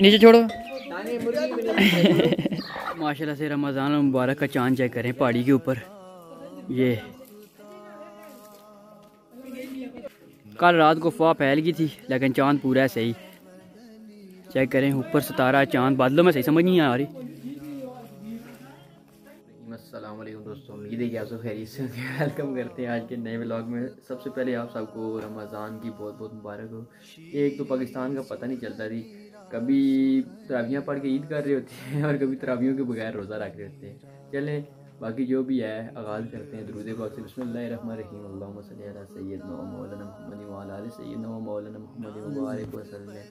नीचे छोड़ो। माशाल्लाह से रमज़ान मुबारक का चांद चेक करें पहाड़ी के ऊपर। ये कल रात को अफवाह फैल गई थी लेकिन चांद पूरा है सही। चेक करें ऊपर सितारा चांद बादलों में सही समझ नहीं आ रही। अस्सलाम वालेकुम दोस्तों, उम्मीद है कि आप सब खैरियत से वेलकम करते हैं आज के नए व्लॉग में। सबसे पहले आप सबको रमज़ान की बहुत बहुत मुबारक हो। एक तो पाकिस्तान का पता नहीं चलता थी, कभी तरावियाँ पढ़ के ईद कर रहे होते हैं और कभी तरावियों के बगैर रोज़ा रख रहे होते हैं। चलें बाकी जो भी है आगाज़ करते हैं दुरूद पाक से। बिस्मिल्लाहिर्रहमानिर्रहीम। अल्लाहुम्मा सल्ली अला सय्यिदना व मौलाना मुहम्मद व अला आलि सय्यिदना व मौलाना मुहम्मद व बारिक वसल्लम।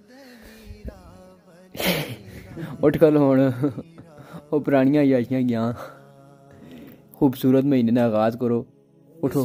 उठ कल होण वो पुरानियां यादियां गया। खूबसूरत महीने ने आगाज़ करो, उठो।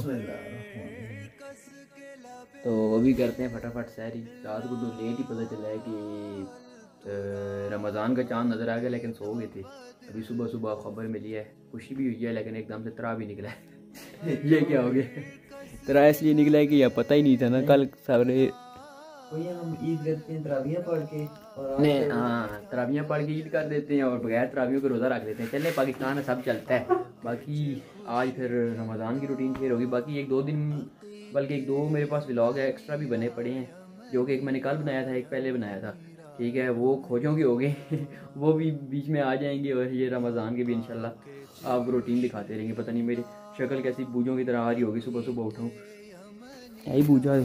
तो वो भी करते हैं फटाफट सहरी। रात को तो लेट ही पता चला है कि रमज़ान का चांद नज़र आ गया लेकिन सो गए थे। अभी सुबह सुबह खबर मिली है, खुशी भी हुई है लेकिन एकदम से तरा भी निकला है। ये क्या हो गया? तरा इसलिए निकला है कि यह पता ही नहीं था ना कल सारे हम ईद करते हैं तरावियाँ पढ़ के और नहीं, हाँ तरावियाँ पढ़ के ईद कर देते हैं और बगैर तरावियों के रोज़ा रख देते हैं। चले पाकिस्तान में सब चलता है। बाकी आज फिर रमज़ान की रूटीन शेयर होगी। बाकी एक दो दिन बल्कि एक दो मेरे पास व्लॉग है एक्स्ट्रा भी बने पड़े हैं, जो कि एक मैंने कल बनाया था, एक पहले बनाया था। ठीक है, वो खोजों के हो गए वो भी बीच में आ जाएंगे और ये रमज़ान के भी इंशाल्लाह आपको रूटीन दिखाते रहेंगे। पता नहीं मेरी शक्ल कैसी बूझों की तरह आ रही होगी, सुबह सुबह उठाऊँ यही बूझा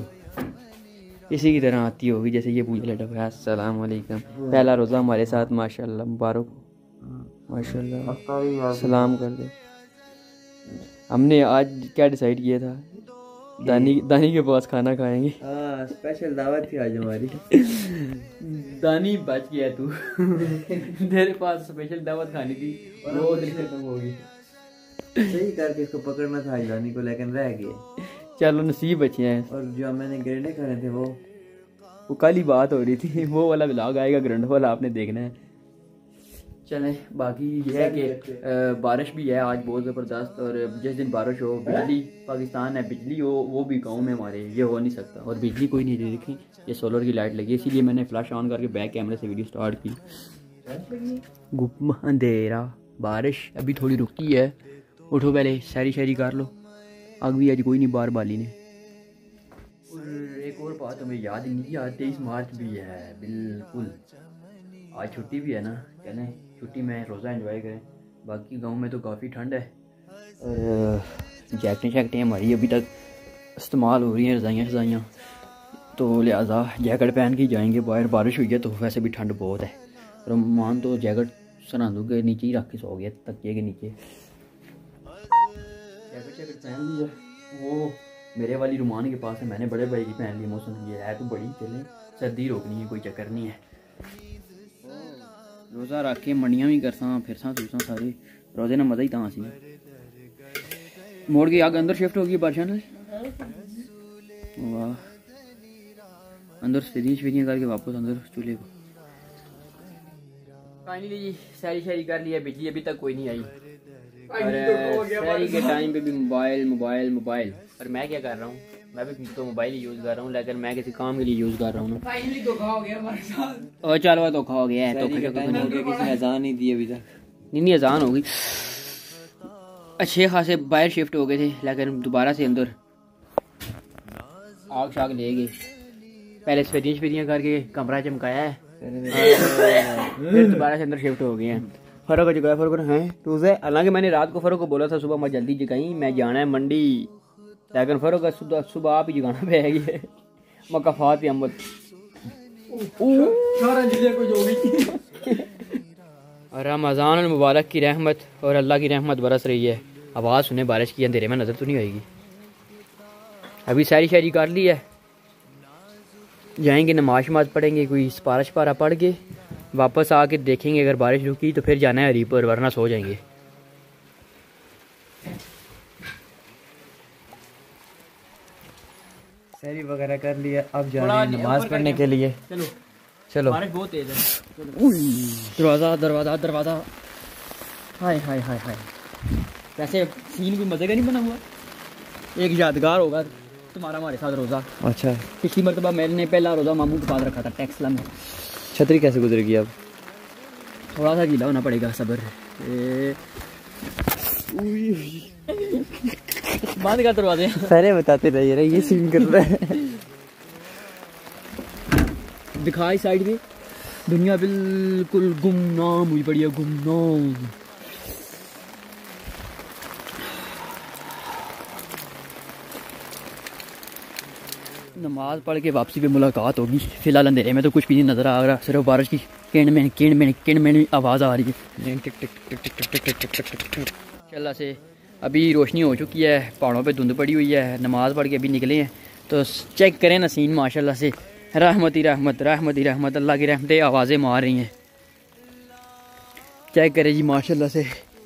इसी की तरह आती होगी जैसे ये पूछ लेटा है। अस्सलाम वालेकुम। पहला रोज़ा हमारे साथ माशाल्लाह मुबारक, माशाल्लाह सलाम कर दे। हमने आज क्या डिसाइड किया था? दानी के पास खाना खाएंगे। स्पेशल दावत थी आज हमारी। दानी बच गया तू तेरे पास स्पेशल दावत खानी थी और वो दिन खत्म हो गई। सही करके इसको पकड़ना था दानी को लेकिन रह गए। चलो नसीब बचे हैं। और जो मैंने ग्रेडे खाने थे वो कल ही बात हो रही थी, वो वाला व्लॉग आएगा ग्रंड वाला, आपने देखना है। चलें बाकी ये है कि बारिश भी है आज बहुत ज़बरदस्त। और जिस दिन बारिश हो बिजली, पाकिस्तान है बिजली हो वो भी गाँव में हमारे ये हो नहीं सकता। और बिजली कोई नहीं दे देखी, ये सोलर की लाइट लगी, इसीलिए मैंने फ्लैश ऑन करके बैक कैमरे से वीडियो स्टार्ट की। गुप्त अंधेरा, बारिश अभी थोड़ी रुकी है। उठो पहले शहरी शहरी कर लो, आग भी आज कोई नहीं बार बाली ने। और एक और बात हमें याद नहीं, आज 23 मार्च भी है बिल्कुल। आज छुट्टी भी है ना, चलें छुट्टी में रोज़ा एंजॉय करें। बाकी गांव में तो काफ़ी ठंड है और जैकेटें हमारी अभी तक इस्तेमाल हो रही हैं, रज़ाइयाँ, तो लिहाजा जैकेट पहन के जाएंगे बाहर। बारिश हुई है तो वैसे भी ठंड बहुत है। रमान तो जैकेट सरांदों के नीचे ही रख के सो गया, तकिए के नीचे। जैकेट पहन लिया, वो मेरे वाली रुमान के पास है, मैंने बड़े भाई की पहन ली। मौसम ये है तो बड़ी, चलें सर्दी रोकनी है, कोई चक्कर नहीं है। रोज़ा रख के मंडियां भी करसा फिरसा तुरसा सारे रोज़े ना मज़ा ही था सी। मोड़ के आग अंदर शिफ्ट होगी बारिश ने। वाह, अंदर सफेदियाँ करके वापस अंदर चूल्हे को। फाइनली सारी शायरी कर लिया, बिजली अभी तक कोई नहीं आई। और शहरी के टाइम पे भी मोबाइल। और मैं क्या कर रहा हूँ, मैं भी तो मोबाइल ही यूज़ कर रहा हूँ लेकिन मैं किसी काम के लिए यूज़ कर रहा हूँ। फाइनली धोखा हो गया हमारे साथ। और चलो वो धोखा हो गया है, किसी ने अजान नहीं दी अभी तक। नहीं अजान हो गई, अच्छे खासे बाहर शिफ्ट हो गए थे लेकिन दोबारा से अंदर आग शाग ले गए। पहले सफेदियाँ करके कमरा चमकाया है, फिर दोबारा से अंदर शिफ्ट हो गए हैं। फ़र्क हो चुका है, फ़र्क है तुझे। हालांकि मैंने रात को फ़र्क को बोला था सुबह मैं जल्दी जगाई, मैं जाना है मंडी, लेकिन फ़र्क सुबह आप ही जगाना पाएगी। मकाफात अहमद और रमज़ान मुबारक की रहमत और अल्लाह की रहमत बरस रही है। आवाज़ सुने बारिश की, अंधेरे में नज़र तो नहीं आएगी। अभी सारी शायरी कर ली है, जाएंगे नमाज पढ़ेंगे, कोई सिपारा पढ़ के वापस आके देखेंगे। अगर बारिश रुकी तो फिर जाना है हरी पर, वरना सो जाएंगे। सहरी वगैरह कर लिया, अब जा रहे हैं नमाज पढ़ने के लिए। चलो बारिश बहुत तेज है। दरवाज़ा हाय वैसे सीन कोई मज़े का नहीं बना हुआ, एक यादगार होगा तुम्हारा हमारे साथ रोज़ा। अच्छा, पिछली मरतबा मैंने पहला रोज़ा मामू के पास रखा था टेक्सला में, छतरी कैसे गुजरेगी अब? थोड़ा सा गीला होना पड़ेगा, सब्र। बंद कर दरवाजे। पहले बताते रहिए रे, ये सीन कर रहा है। दिखाई साइड में दुनिया बिल्कुल गुमनाम हुई पड़ी है, गुमनाम। नमाज पढ़ के वापसी पे मुलाकात होगी। फिलहाल अंधेरे में तो कुछ भी नहीं नजर आ रहा, सिर्फ बारिश की किण आवाज़ आ रही है। चला से अभी रोशनी हो चुकी है, पहाड़ों पे धुंध पड़ी हुई है। नमाज पढ़ के अभी निकले हैं तो चेक करें ना सीन, माशाल्लाह से रहमत ही रहमत, रहमत ही रहमत, अल्लाह की रहमतें आवाज़ें मार रही हैं। चेक करें जी माशाल्लाह से,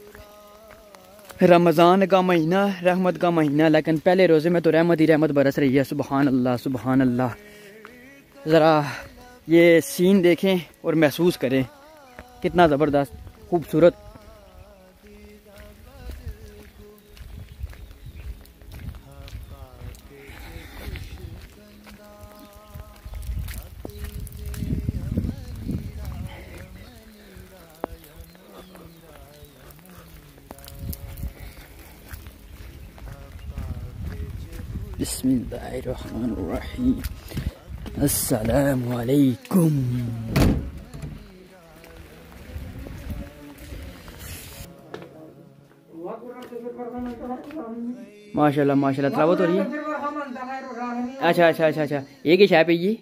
रमज़ान का महीना, रहमत का महीना, लेकिन पहले रोज़े में तो रहमत ही रहमत बरस रही है। सुबहान अल्लाह, सुबहान अल्लाह। ज़रा ये सीन देखें और महसूस करें कितना ज़बरदस्त खूबसूरत। बिस्मिल्लाहिर्रहमानिर्रहीम, अस्सलामु अलैकुम। माशाल्लाह माशाल्लाह तिलावत हो रही है। अच्छा अच्छा अच्छा अच्छा, एक ही चाय पिए।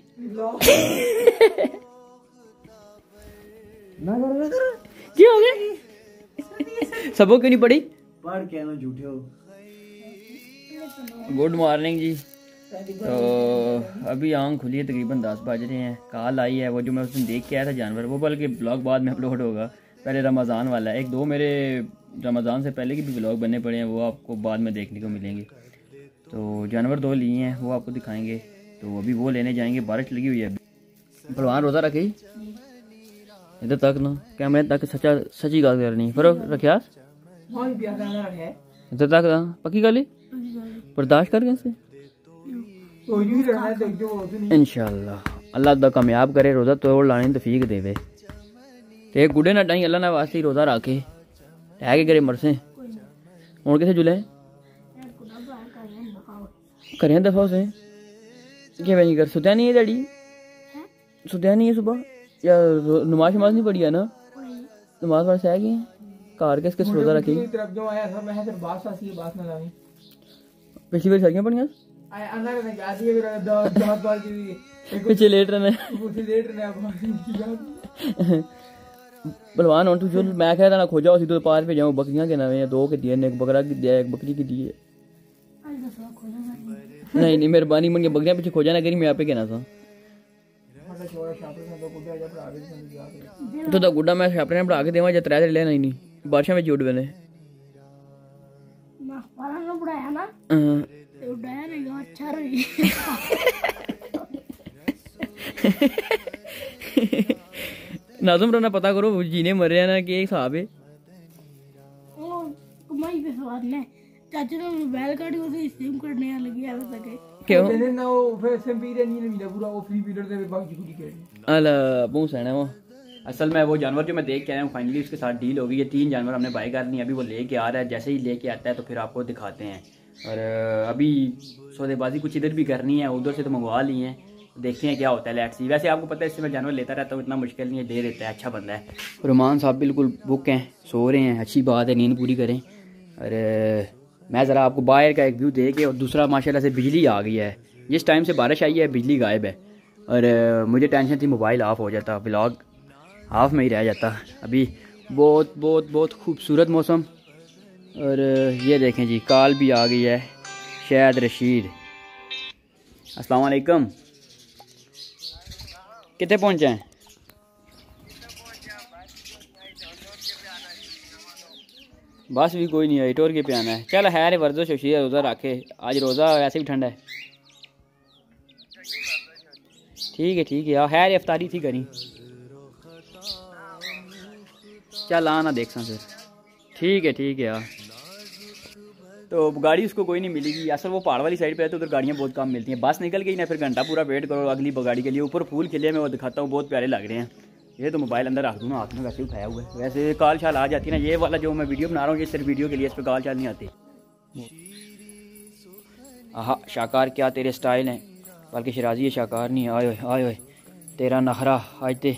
क्या हो गया? सबको क्यों नहीं पड़ी? पढ़ के ना झूठे हो। गुड मॉर्निंग जी। तो अभी आंख खुली है, तकरीबन 10 बज रहे हैं। कॉल आई है, वो जो मैं उस दिन देख के आया था जानवर, वो बल्कि ब्लॉग बाद में अपलोड होगा। पहले रमज़ान वाला है, एक दो मेरे रमज़ान से पहले के भी ब्लॉग बनने पड़े हैं, वो आपको बाद में देखने को मिलेंगे। तो जानवर दो लिए हैं, वो आपको दिखाएंगे। तो अभी वो लेने जाएंगे, बारिश लगी हुई है। भगवान रोज़ा रखे इधर तक ना, कैमरे तक सच्ची गल करनी फिर रखिया इधर तक ना, पक्की गल बर्दाश्त कर कैसे इंशाअल्लाह अल्लाह दा कामयाब करे, रोज़ा तोड़ लाने तौफीक देवे। ते गुडे ना टाई अल्लाह ने वास्ते रोज़ा रखे है के करे मरसे हुण किथे जुले करें दफा उसे क्या नहीं कर सुत्या नहीं है डैडी, सुत्या नहीं है सुबह या नमाज शमाज नहीं पढ़ी है ना? नमाज पढ़ सह गए घर के इसके रोज़ा रखी पिछली बार सारियां पढ़ियां पीछे लेट रहे बलवान हूँ तू मैं कह रहा खोजा उसी तो पार पे जाऊँ। बकरियां के नवे दो के दिए, एक बकरा की दिया, एक बकरी की दी है। नहीं नहीं मेहरबानी मन के बकरियां पीछे खोजा ना करी, मैं आपे कहना था तो गुड्डा मैं छापरे ने बढ़ा के देवा जब त्रै लेना ही नहीं बारिशा में उड़ वेले नाज़म रोना पता करो जीने मर रहे ना कि हिसाब है। चाचा ने मोबाइल काटी उसे सिम करने लगी आ सके क्यों ना वो फिर सिम पीरियड नहीं मिला पूरा वो फ्री पीरियड दे बाकी पूरी कर अला बहुत सही वो। असल में वो जानवर जो मैं देख के आया हूँ फाइनली उसके साथ डील हो गई है। 3 जानवर हमने बाय कर ली, अभी वो लेके आ रहा है। जैसे ही लेके आता है तो फिर आपको दिखाते हैं। और अभी सौदेबाजी कुछ इधर भी करनी है, उधर से तो मंगवा ली हैं, देखते हैं क्या होता है। Let's see. वैसे आपको पता है इससे मैं जानवर लेता रहता हूँ, इतना मुश्किल नहीं है, दे देता है, अच्छा बंदा है। रुमान साहब बिल्कुल बुक हैं, सो रहे हैं, अच्छी बात है, नींद पूरी करें। और मैं ज़रा आपको बाहर का एक व्यू दे के, और दूसरा माशाल्लाह से बिजली आ गई है। जिस टाइम से बारिश आई है बिजली गायब है और मुझे टेंशन थी मोबाइल ऑफ हो जाता, व्लॉग हाफ में ही रह जाता। अभी बहुत बहुत बहुत खूबसूरत मौसम। और ये देखें जी कॉल भी आ गई है, शायद रशीद। अस्सलाम वालेकुम, कितने पहुँचे हैं? बस भी कोई नहीं है, टोर के पे आना है। चल है वर्जो शोशी रोज़ा रखे, आज रोज़ा ऐसे भी ठंडा है। ठीक है है अफ्तारी थी करी, चल आना देख फिर। ठीक है यार। तो गाड़ी उसको कोई नहीं मिलेगी। असल वो पहाड़ वाली साइड पे है तो उधर गाड़ियाँ बहुत कम मिलती हैं। बस निकल गई ना, फिर घंटा पूरा वेट करो अगली गाड़ी के लिए। ऊपर फूल खिले मैं वो दिखाता हूँ, बहुत प्यारे लग रहे हैं। ये तो मोबाइल अंदर रख दूँ ना, हाथ में वैसे उठाया हुआ है। वैसे काल शाल आ जाती है ना, ये वाला जो मैं वीडियो बना रहा हूँ ये सिर्फ वीडियो के लिए, इस पर काल शाल नहीं आती। हाँ शाकार क्या तेरे स्टाइल हैं, बल्कि शराजी है शाकार नहीं। आए आए तेरा नखरा आज ते।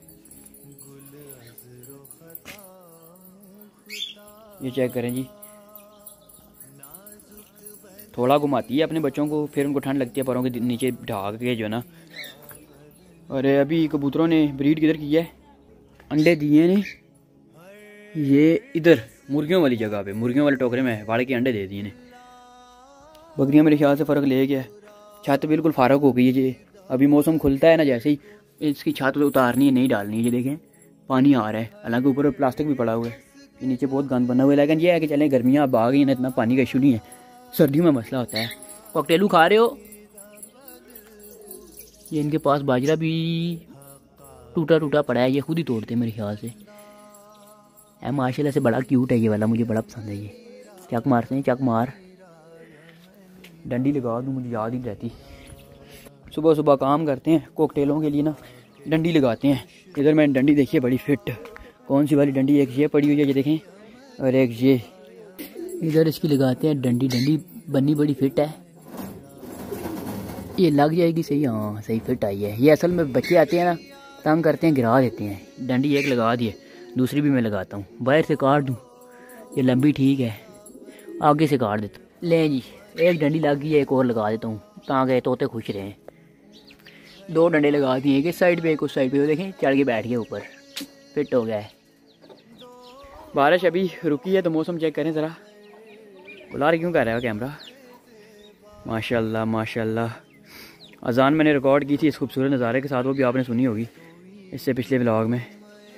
ये चेक करें जी, थोड़ा घुमाती है अपने बच्चों को, फिर उनको ठंड लगती है पैरों के नीचे ढाक के जो है ना। और अभी कबूतरों ने ब्रीड किधर की है, अंडे दिए ने ये इधर मुर्गियों वाली जगह पे, मुर्गियों वाले टोकरे में वाड़े के अंडे दे दिए ने। बकरियां मेरे ख्याल से फ़र्क ले गया, छत बिल्कुल फारग हो गई है जी। अभी मौसम खुलता है ना, जैसे ही इसकी छत उतारनी है, नहीं डालनी है। ये देखें पानी आ रहा है, हालांकि ऊपर प्लास्टिक भी पड़ा हुआ है, ये नीचे बहुत गंद बना हुआ है। लेकिन ये है कि चलें गर्मियाँ अब आ गई ना, इतना पानी का इशू नहीं है, सर्दियों में मसला होता है। कॉकटेलू खा रहे हो? ये इनके पास बाजरा भी टूटा टूटा पड़ा है, ये खुद ही तोड़ते हैं मेरे ख्याल से। माशाल्लाह से बड़ा क्यूट है ये वाला, मुझे बड़ा पसंद है ये। चक मारते हैं, चक मार, डंडी लगा दूँ, मुझे याद ही नहीं रहती। सुबह सुबह काम करते हैं कॉकटेलों के लिए ना, डंडी लगाते हैं। इधर मैंने डंडी देखी है बड़ी फिट, कौन सी वाली डंडी, एक ये पड़ी हुई है ये देखें, और एक ये इधर इसकी लगाते हैं डंडी। डंडी बनी बड़ी फिट है, ये लग जाएगी सही। हाँ सही फिट आई है। ये असल में बच्चे आते हैं ना, तंग करते हैं, गिरा देते हैं। डंडी एक लगा दी है, दूसरी भी मैं लगाता हूँ। बाहर से काट दूँ, ये लंबी ठीक है, आगे से काट देता हूँ। ले जी एक डंडी लग गई है, एक और लगा देता हूँ ताकि तोते खुश रहें। दो डंडे लगा दिए, एक इस साइड पे एक उस साइड पे। देखें चढ़ के बैठ गया ऊपर, फिट हो गया है। बारिश अभी रुकी है तो मौसम चेक करें ज़रा। बुलार क्यों कर रहा है कैमरा? माशाल्लाह माशाल्लाह। अजान मैंने रिकॉर्ड की थी इस खूबसूरत नज़ारे के साथ, वो भी आपने सुनी होगी इससे पिछले व्लॉग में।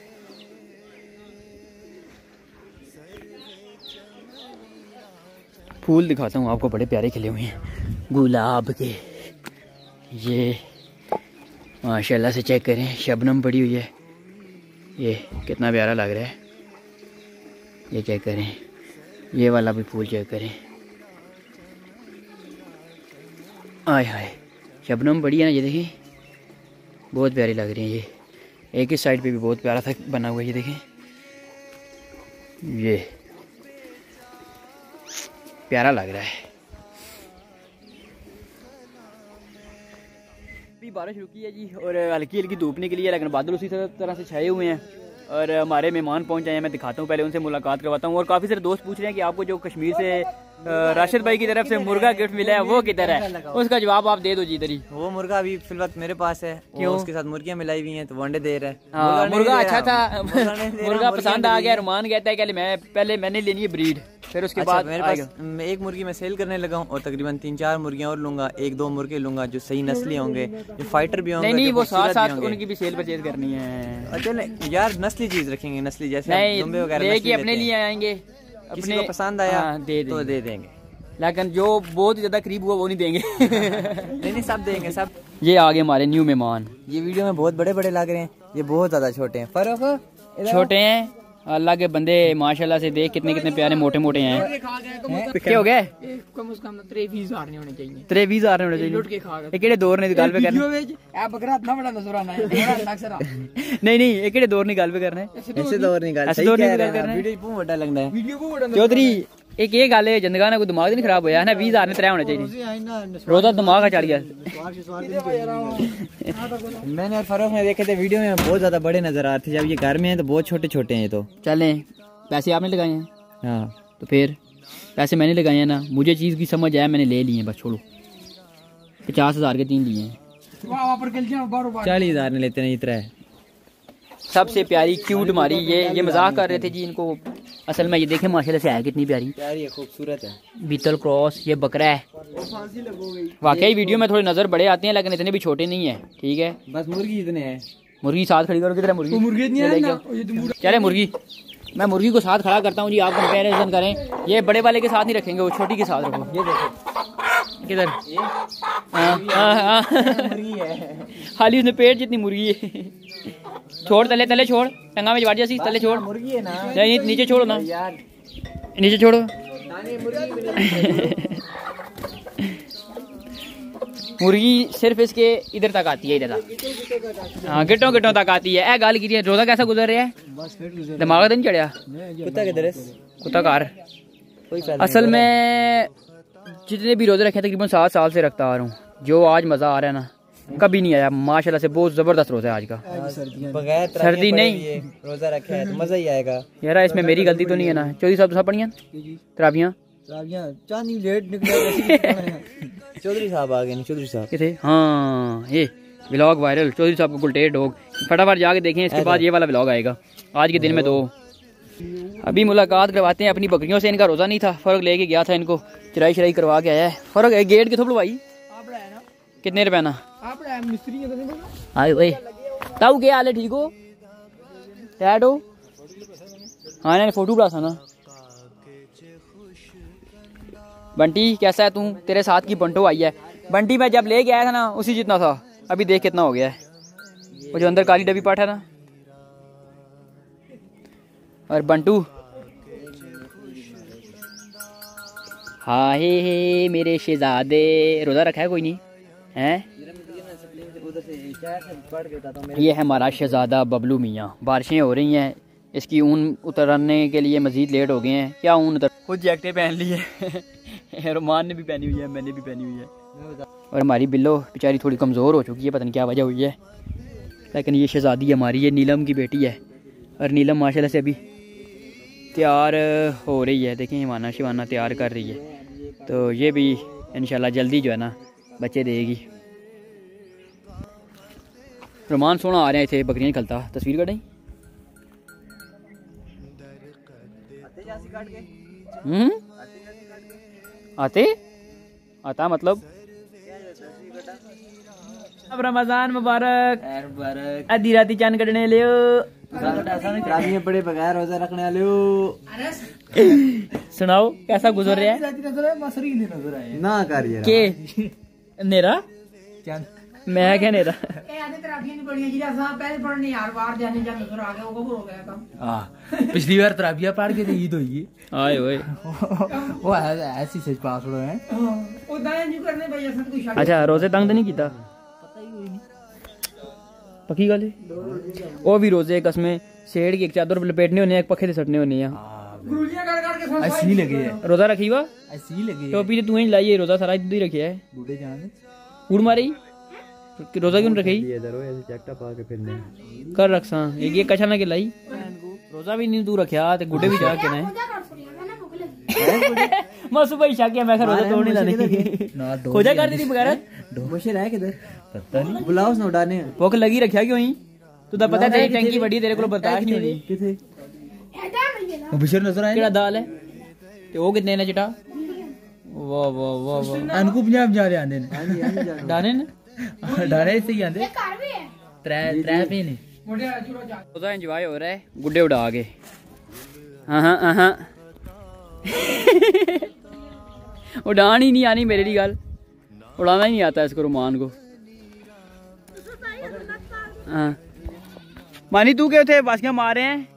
फूल दिखाता हूँ आपको, बड़े प्यारे खिले हुए हैं गुलाब के। ये माशाल्लाह से चेक करें, शबनम पड़ी हुई है, ये कितना प्यारा लग रहा है। ये चेक करें, ये वाला भी फूल चेक करें, आय हाय शबनम पड़ी है ना, ये देखिए बहुत प्यारी लग रही है। ये एक ही साइड पे भी बहुत प्यारा सा बना हुआ है, ये देखें, ये प्यारा लग रहा है। अभी बारिश रुकी है जी, और हल्की हल्की धूप निकली है, लेकिन बादल उसी तरह से छाए हुए हैं। और हमारे मेहमान पहुंच जाए हैं, मैं दिखाता हूँ, पहले उनसे मुलाकात करवाता हूँ। और काफ़ी सारे दोस्त पूछ रहे हैं कि आपको जो कश्मीर से राशिद भाई की तरफ से मुर्गा गिफ्ट मिला है वो किधर है, उसका जवाब आप दे दो जी। इधर ही वो मुर्गा अभी फिलहाल मेरे पास है। क्यों? उसके साथ मुर्गियां मिलाई हुई हैं तो वो अंडे दे रहा है। मुर्गा अच्छा था, मुर्गा पसंद आ गया। रुमान कहता है कि मैंने लेनी है ब्रीड, फिर उसके बाद मेरे पास एक मुर्गी मैं सेल करने लगा हूँ, और तकरीबन 3-4 मुर्गियां और लूंगा, 1-2 मुर्गे लूंगा जो सही नस्ली होंगे, जो फाइटर भी होंगे। नहीं वो साथ साथ उनकी भी सेल परचेज करनी है। चले यार नस्ली चीज रखेंगे, नस्ली जैसे दुम्बे वगैरह अपने लिए आएंगे, अपने पसंद आया तो दे देंगे, लेकिन जो बहुत ही ज्यादा करीब हुआ वो नहीं देंगे। नहीं सब देंगे सब। ये आगे हमारे न्यू मेहमान, ये वीडियो में बहुत बड़े बड़े लग रहे हैं, ये बहुत ज्यादा छोटे हैं। फर्क छोटे हैं, अल्लाह के बंदे माशाल्लाह से देख कितने कितने प्यारे मोटे मोटे हैं। क्या हो गया? कम से कम 23,000 नहीं होने चाहिए, 23,000 होने चाहिए। एक दौर ने गल पे करना नहीं नहीं, एक दौर नहीं गल पे करना है, ऐसे दौर नहीं गल, ऐसे दौर नहीं गल करना है। वीडियो बहुत बड़ा लगता है चौधरी। एक ये गल है, जिंदगा ना कोई दिमाग नहीं खराब होया है ना, 20,000 ने 3 होने चाहिए, रोजा दिमाग चढ़ गया। मैंने और फरोख ने देखे थे वीडियो में बहुत ज्यादा बड़े नजर आ रहे थे, जब ये घर में है तो बहुत छोटे छोटे हैं। तो चलें, पैसे आपने लगाए हैं? हाँ तो फिर पैसे मैंने लगाए हैं ना, मुझे चीज़ की समझ आया, मैंने ले लिए हैं, बस छोड़ो। 50,000 के 3 लिए हैं, 40,000 ने लेते नहीं इतना है। सबसे प्यारी क्यूट हमारी ये मजाक कर रहे थे जी इनको, असल में ये देखें माशाल्लाह से है कितनी प्यारी प्यारी है, खूबसूरत है। बीतल क्रॉस, ये बकरा है। वाकई वीडियो में थोड़े नजर बड़े आते हैं, लेकिन इतने भी छोटे नहीं है, ठीक है। बस मुर्गी इतने हैं, मुर्गी साथ खड़ी करो, किधर मुर्गी? चले मुर्गी, मैं मुर्गी को साथ खड़ा करता हूँ जी, आप कंपेरिजन करें। ये बड़े वाले के साथ नहीं रखेंगे, वो छोटी के साथ रखो। ये देखो किधर, खाली उसने पेट जितनी मुर्गी है। छोड़ तले तले छोड़, टंगा में जवाड़ जैसी तले छोड़, मुर्गी है ना। नहीं नीचे छोड़ो ना यार, नीचे छोड़ो। मुर्गी सिर्फ इसके इधर तक आती है, इधर तक, हाँ गिट्टों गिट्टों तक आती है। ए गाल की रोजा कैसा गुजर रहा है? दिमाग तो नहीं चढ़िया? कुत्ता किधर है? कुत्ता कार असल में जितने भी रोजे रखे तकरीबन 7 साल से रखता आ रहा हूँ। जो आज मजा आ रहा है ना, कभी नहीं आया माशाल्लाह से। बहुत जबरदस्त रोजा है आज का। बगैर सर्दी नहीं रोजा रखा है तो मजा ही आएगा यार। इसमें मेरी गलती तो नहीं है ना? चौधरी साहब पढ़िया तराबियां चांदी लेट निकला। चौधरी साहब आ गए नहीं? चौधरी साहब किथे? हाँ ये व्लॉग वायरल, चौधरी साहब को गुलटेट डॉग। फटाफट जाके देखें, इसके बाद ये वाला व्लॉग आएगा आज के दिन में। 2 अभी मुलाकात करवाते हैं अपनी बकरियों से। इनका रोजा नहीं था, फर्क लेके गया था, इनको चराई शराई करवा के आया है। फर्क है गेट कितों भाई? कितने रुपए ना? आए भाई ताऊ क्या हाल है? ठीक हो? टैड हो? हाँ इन्हें फोटो बुला ना। बंटी कैसा है तू? तेरे साथ की बंटो आई है। बंटी मैं जब ले के आया था ना उसी जितना था, अभी देख कितना हो गया है। वो जो अंदर काली डब्बी पाठ है ना। और बंटू हाँ हे मेरे शहजादे, रोजा रखा है कोई नहीं है? ये है हमारा शहजादा बबलू मियाँ। बारिशें हो रही हैं, इसकी ऊन उतरने के लिए मजीद लेट हो गए हैं। क्या ऊन उतर, कुछ जैकेटें पहन ली है रोमान ने भी पहनी हुई है, मैंने भी पहनी हुई है। और हमारी बिल्लो बेचारी थोड़ी कमज़ोर हो चुकी है, पता नहीं क्या वजह हुई है। लेकिन ये शहजादी हमारी, ये नीलम की बेटी है। और नीलम माशाल्लाह से अभी तैयार हो रही है। देखें हिमाना शिवाना तैयार कर रही है, तो ये भी इंशाल्लाह जल्दी जो है ना बच्चे देगी। रोमान सोना आ रहे थे, बकरियाँ निकलता। तस्वीर कटाई आते आता मतलब। अब रमजान मुबारक। आधी राती चांद कटने लियो, बड़े बगैर रोजा रखने वाले। सुनाओ कैसा गुजर रहा है? ना करिए के नेरा मैं क्या नेरा पिछली बार तराबिया पढ़ के ईद हुई। आए ओए वो ऐसी सच पास हो है। अच्छा रोजे तंग नहीं किया? पक्की गल है। वो भी रोजे कसमें सेड़ की एक चादर लपेटने होने, एक पखे से सटने होने। ऐसी लगे है रोजा रखी वा ऐसी लगे। टोपी तो तू ही लाई है, रोजा सारा इधर ही रखे है। बूढ़े जाने कूड़ मारी रोजा क्यों रखी? कर रख सा ये कछा ना के लाई। रोजा भी नहीं तू रखा ते गुड्डे भी जाके ना मैं सुबह ही शाकिया मैं रोजा तोड़ नहीं लाने खोजा कर दी थी बगैर डोबशे रह किधर पता नहीं। बुलाओ उसने उड़ाने भूख लगी रखा क्यों ही? तू तो पता तेरी टंकी बड़ी तेरे को बर्दाश्त नहीं होनी। किथे बिशर नजर आया केड़ा दाल है ते वो कितने ने चिटा? वाह वाह वाह वाह अनकू 50 जा रहे आंदे ने दाने ने डारे से ही आंदे त्रै पे ने। रोजा एंजॉय हो रहा है गुड्डे उड़ा के। हाँ उड़ान ही नहीं आनी मेरे लिए गल, उड़ाना ही नहीं आता इसको रोमान को। हाँ मानी तू क्या थे बासियां मार रहे हैं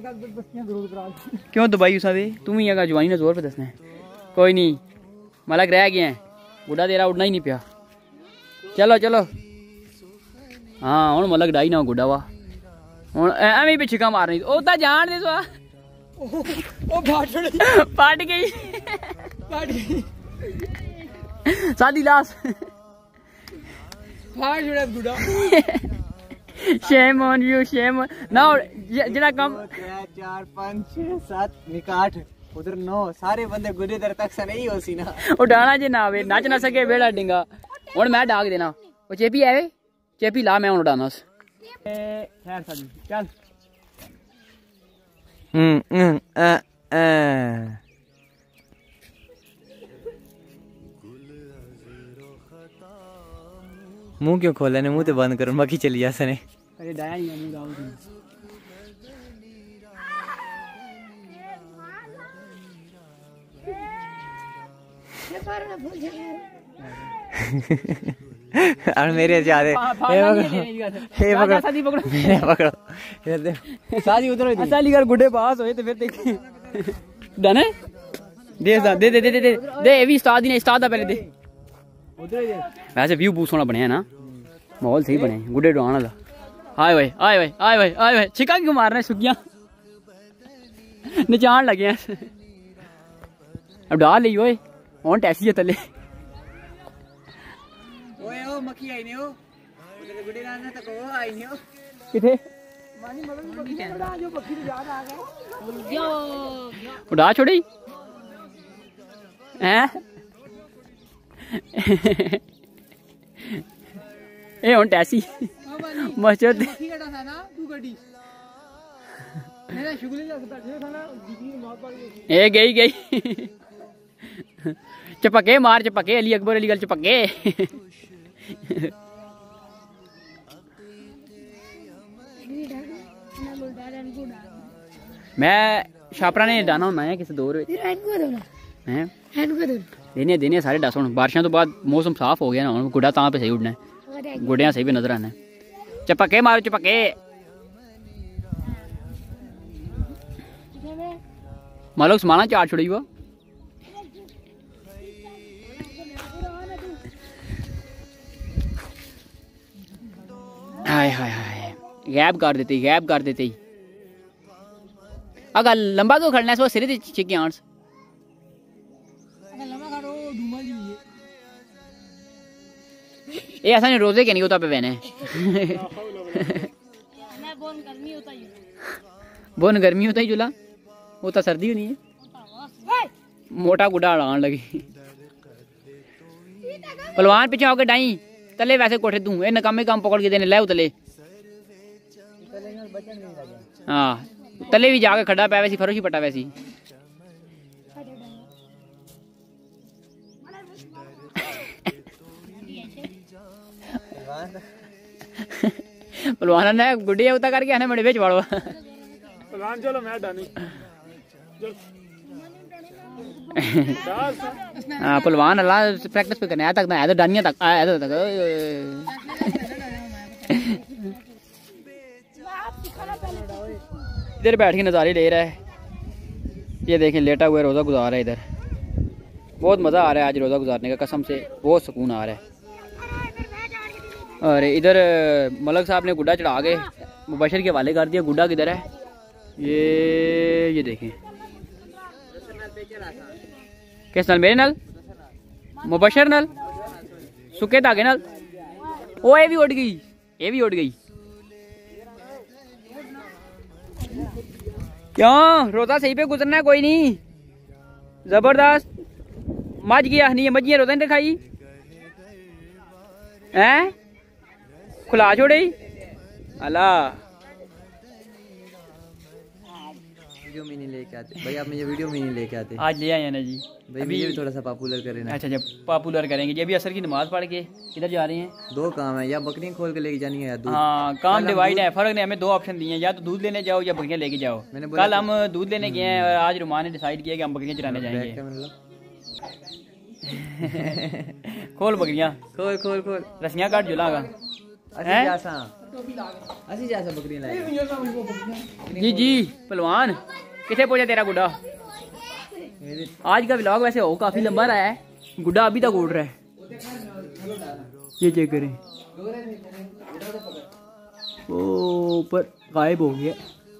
क्यों दुबई उसा दे तू ही अगर जवानी ने जोर पे दसना है। कोई नहीं मलक रह गए हैं, बुढ़ा तेरा उड़ना ही नहीं पिया। चलो चलो हाँ हूँ मलक डाई ना गुड्डा वा हूँ एवं पिछे का मारनी ओदा जान दे पाट गई सादी लाश shame on you shame now जरा कम 4 5 6 7 निकाठ उधर 9 सारे बंदे गुडे दर तक से नहीं होसी ना उड़ाना जे ना वे नच ना सके बेड़ा डिंगा और मैं डाक देना वो चेपी आवे चेपी ला मैं उड़ाना खैर सादी चल मुंह क्यों खोला ने? मुंह तो बंद करो मक्खी चली जा सने। अरे डाया नहीं मुंह दाऊ और मेरे ज्यादा पकड़ो शादी उधर गुड्डे पास होए तो फिर देखे डने दे दे दे दे दे दे ये भी उस्ताद ही ने उस्ताद दा पहले दे वैसे व्यू बहुत सोहना बनया ना माहौल सही बने गुड्डे डुआन वाला आए भाई आए भाई आए भाई आए भाई छिका क्यों मारना सुगियां नचान लगे हैं अब डाल ली ओए हुन टैक्सी है तले ओए ओ मक्खी आई नहीं हो उधर गुड्डे लाना तक वो आई नहीं हो किथे मानी मगर मक्खी उड़ा जो मक्खी तो याद आ गया उड़ा छोड़ी हैं ए हुन टैक्सी मस्जिद मक्खी कटा था ना तू गड्डी मेरा शुगली लगता था ना दीदी मां पर ए गई गई चपके मार चपके अली अकबर अली गल चपके मैं छापरा ने डाना होना है किसी दौर हैं देने देने सारे दस हुन बारिशां तो बाद मौसम साफ हो गया ना हुन गुड्डा तां पे सही उड़ना है गुड्डियां सही पे नजर आना है चपके मारो चपके मालो समाना चार छोड़ी वो हाय हाय हाय गैप कर देते अगर लंबा क्यों खड़ना है सो सिरे चिकी आंस ये ऐसा नहीं रोजे के नहीं होता पे बहने बोन गर्मी होता ही जुला वो तो सर्दी नहीं है मोटा गुड्डा अड़ान लगी पलवान पीछे होके डाई तले वैसे कोठे दूं ए नकामे काम पकड़ के देने ले उतले हाँ तले भी जाके खड़ा पाया वैसी फरोशी पटा वैसी पलवान ने गुड्डी उता करके आने मेरे बेच वाड़ो पलवान चलो मैं डानी हाँ पलवान अल्लाह प्रैक्टिस पे करने आया तक ना आया तो डानिया तक आया तक इधर बैठ के नज़ारे ले रहा है ये देखें लेटा हुआ रोज़ा गुजार रहा है इधर बहुत मज़ा आ रहा है आज रोज़ा गुजारने का कसम से बहुत सुकून आ रहा है और इधर मलक साहब ने गुड्डा चढ़ा के मुबशर के हवाले कर दिया गुड्डा किधर है ये देखें किस नल मेरे नल मुबशर नल सुके धागे नल ओ ये भी उड़ गई क्यों रोजा सही पे गुजरना है कोई नहीं जबरदस्त मज गया नहीं मजिया रोजा नहीं खाई हैं खुला छोड़े अल्लाह वीडियो में नहीं लेके आते भाई आप मुझे वीडियो में नहीं लेके आते आज ले आए हैं ना जी भाई मुझे भी थोड़ा सा पॉपुलर करें ना अच्छा पॉपुलर करेंगे जी अभी असर की नमाज पढ़ के किधर जा रहे हैं दो काम है या बकरियां खोल के लेके जानी है या दूध हाँ काम डिवाइड है फर्क नहीं हमें दो ऑप्शन दिए हैं या तो दूध लेने जाओ या बकरियां लेके जाओ मैंने बोला कल हम दूध लेने गए हैं और आज रुमान ने डिसाइड किया कि हम बकरियां चराने जाएंगे खोल बकरियां खोल खोल खोल रस्सियां काट जुला का असी जैसा बकरियां लाए जी जी पहलवान किथे पहुंचा तेरा गुड्डा आज का व्लॉग वैसे हो काफी लंबा रहा है गुड्डा अभी तक उड़ रहा है ये चेक करें ओ ऊपर गायब हो गया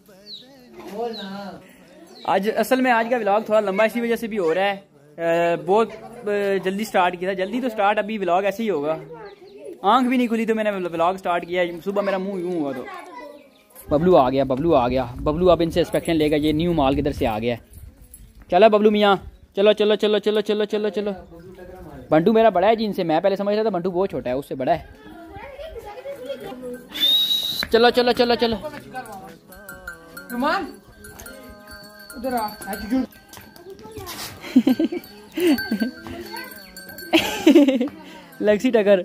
आज असल में आज का व्लॉग थोड़ा लंबा इसी वजह से भी हो रहा है बहुत जल्दी स्टार्ट किया था जल्दी तो स्टार्ट अभी व्लॉग ऐसे ही होगा आंख भी नहीं खुली तो मैंने व्लॉग स्टार्ट किया सुबह मेरा मुंह यूं हुआ तो बबलू आ गया बबलू अब इनसे इंस्पेक्शन लेगा ये न्यू माल किधर से आ गया चलो बबलू मियाँ चलो चलो चलो चलो चलो चलो चलो बंटू मेरा बड़ा है जी इनसे मैं पहले समझ रहा था बंटू बहुत छोटा है उससे बड़ा है चलो चलो चलो चलो उधर आ लक्सी टकर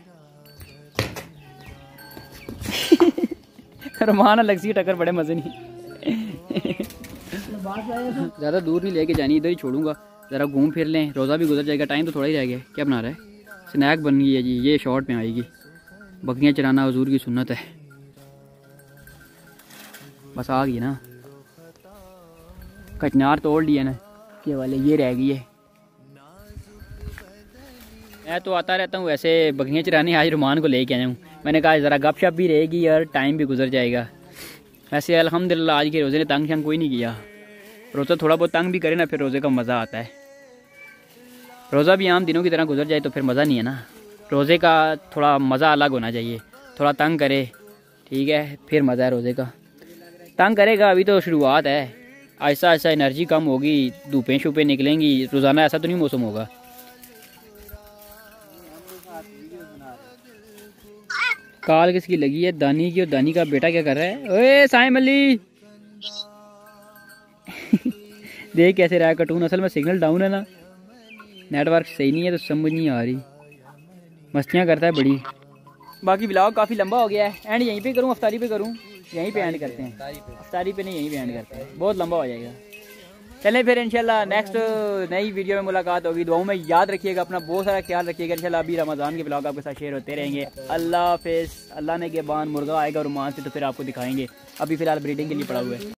रमान लक्सी टक्कर बड़े मजे नहीं ज़्यादा दूर नहीं लेके जानी इधर ही छोड़ूंगा ज़रा घूम फिर लें रोज़ा भी गुजर जाएगा टाइम तो थोड़ा ही रह गया क्या बना रहा है स्नैक बन गई है जी ये शॉर्ट में आएगी बकरियां चराना हुजूर की सुन्नत है बस आ गई ना कचनार तोड़ लिया ना ये वाले ये रह गई है। मैं तो आता रहता हूँ ऐसे बकरियाँ चराने, आज रुमान को लेके आया हूँ। मैंने कहा ज़रा गपशप भी रहेगी और टाइम भी गुजर जाएगा। वैसे अल्हम्दुलिल्लाह आज के रोज़े ने तंग शंग कोई नहीं किया। रोज़ा थोड़ा बहुत तंग भी करे ना, फिर रोज़े का मज़ा आता है। रोज़ा भी आम दिनों की तरह गुजर जाए तो फिर मज़ा नहीं है ना। रोज़े का थोड़ा मज़ा अलग होना चाहिए। थोड़ा तंग करे, ठीक है, फिर मज़ा है रोज़े का। तंग करेगा, अभी तो शुरुआत है। ऐसा ऐसा एनर्जी कम होगी, धूपें शूपें निकलेंगी, रोज़ाना ऐसा तो नहीं मौसम होगा। काल किसकी लगी है? दानी की। और दानी का बेटा क्या कर रहा है? ओए साइम अली देख कैसे रहा है कार्टून। असल में सिग्नल डाउन है ना, नेटवर्क सही नहीं है तो समझ नहीं आ रही, मस्तियाँ करता है बड़ी। बाकी ब्लॉग काफ़ी लंबा हो गया है। एंड यहीं पे करूँ, अफ्तारी पे करूँ? यहीं पे एंड करते हैं। अफ्तारी पे नहीं, यहीं पे एंड करते हैं, बहुत लंबा हो जाएगा। चलें फिर इंशाल्लाह नेक्स्ट नई वीडियो में मुलाकात होगी। दुआओं में याद रखिएगा, अपना बहुत सारा ख्याल रखिएगा। इंशाल्लाह अभी रमज़ान के ब्लॉग आपके साथ शेयर होते रहेंगे। अल्लाह हाफ़िज़। अल्लाह ने के बाद मुर्गा आएगा रुमान से तो फिर आपको दिखाएंगे। अभी फ़िलहाल ब्रीडिंग के लिए पड़ा हुआ है।